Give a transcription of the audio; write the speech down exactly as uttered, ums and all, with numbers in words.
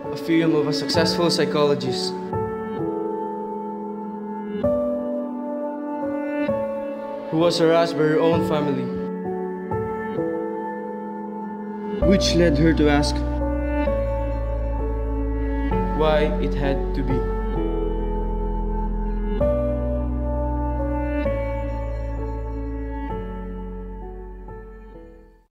a film of a successful psychologist who was harassed by her own family, which led her to ask why it had to be.